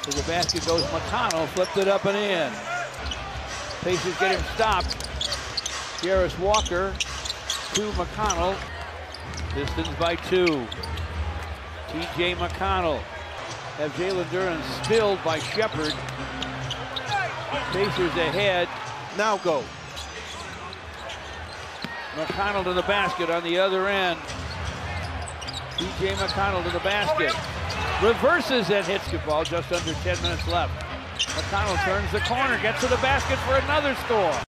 To the basket goes McConnell, flipped it up and in. Pacers get him stopped. Jarris Walker to McConnell. Pistons by 2. T.J. McConnell. Have Jalen Duren spilled by Shepard. Pacers ahead. Now go. McConnell to the basket on the other end. T.J. McConnell to the basket. Reverses and hits the ball, just under 10 minutes left. McConnell turns the corner, gets to the basket for another score.